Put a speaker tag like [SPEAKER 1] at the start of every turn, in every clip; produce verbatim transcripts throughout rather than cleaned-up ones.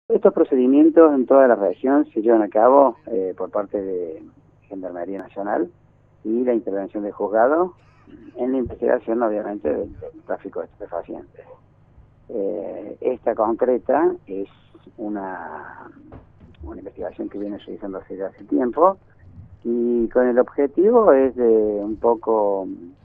[SPEAKER 1] Estos procedimientos en toda la región se llevan a cabo eh, por parte de Gendarmería Nacional y la intervención del juzgado en la investigación, obviamente, del, del tráfico de estupefacientes. Eh, esta concreta es una, una investigación que viene realizándose desde hace tiempo y con el objetivo es de un poco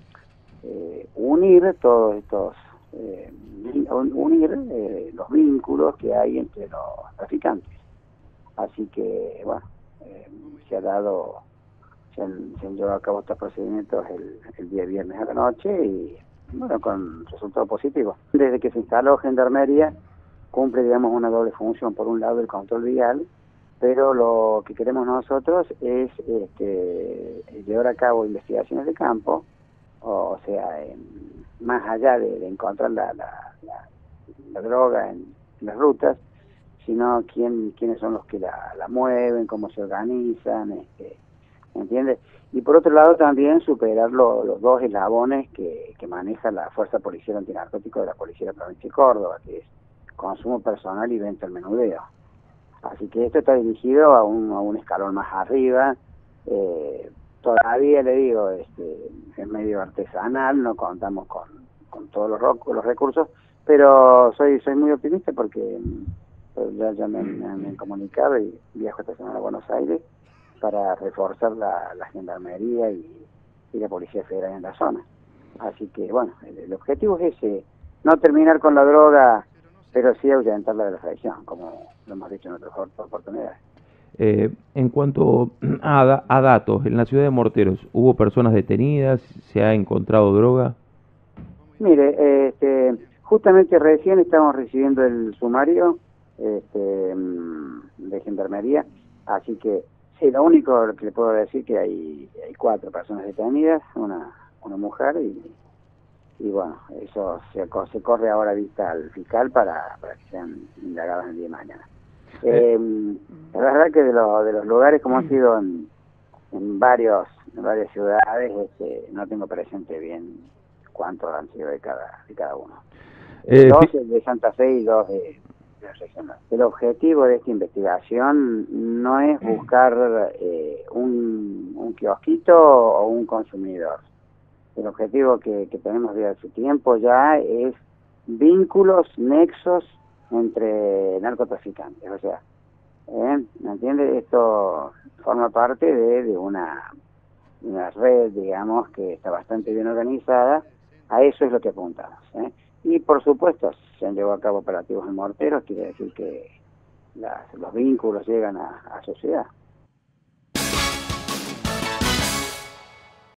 [SPEAKER 1] eh, unir todos estos, eh, unir eh, los vínculos que hay entre los traficantes. Así que, bueno, eh, se ha dado, se han, se han llevado a cabo estos procedimientos el, el día viernes a la noche y, bueno, con resultados positivos. Desde que se instaló Gendarmería, cumple, digamos, una doble función. Por un lado, el control vial, pero lo que queremos nosotros es este, llevar a cabo investigaciones de campo, o sea, en, más allá de, de encontrar la, la, la, la droga en, en las rutas, sino quién, quiénes son los que la, la mueven, cómo se organizan, este, ¿entiendes? Y por otro lado también superar lo, los dos eslabones que, que maneja la Fuerza Policial Antinarcótico de la Policía de la Provincia de Córdoba, que es consumo personal y venta al menudeo. Así que esto está dirigido a un, a un escalón más arriba. Eh, todavía le digo, este, es medio artesanal, no contamos con, con todos los, los recursos, pero soy soy muy optimista porque pues ya, ya me, me, me han comunicado y viajo esta semana a Buenos Aires para reforzar la, la gendarmería y, y la Policía Federal en la zona. Así que, bueno, el, el objetivo es ese, no terminar con la droga, pero sí ahuyentarla de la región, como lo hemos dicho en otras oportunidades.
[SPEAKER 2] Eh, en cuanto a, da- a datos, en la ciudad de Morteros, ¿hubo personas detenidas? ¿Se ha encontrado droga?
[SPEAKER 1] Mire, este, justamente recién estamos recibiendo el sumario este, de Gendarmería, así que sí, lo único que le puedo decir que hay, hay cuatro personas detenidas, una, una mujer y, y bueno, eso se, se corre ahora a vista al fiscal para, para que sean indagados el día de mañana.
[SPEAKER 2] Eh,
[SPEAKER 1] Eh, la verdad que de, lo, de los lugares como han sido en, en, varios, en varias ciudades, este, no tengo presente bien cuántos han sido de cada, de cada uno. Eh,
[SPEAKER 2] eh,
[SPEAKER 1] dos
[SPEAKER 2] fi-
[SPEAKER 1] de Santa Fe y dos de, de regional. El objetivo de esta investigación no es buscar eh, un, un kiosquito o un consumidor. El objetivo que, que tenemos desde hace tiempo ya es vínculos, nexos entre narcotraficantes. O sea, ¿eh? ¿Me entiende? Esto forma parte de, de una, una red, digamos, que está bastante bien organizada. A eso es lo que apuntamos, ¿eh? Y por supuesto, se han llevado a cabo operativos en Morteros, quiere decir que las, los vínculos llegan a, a sociedad.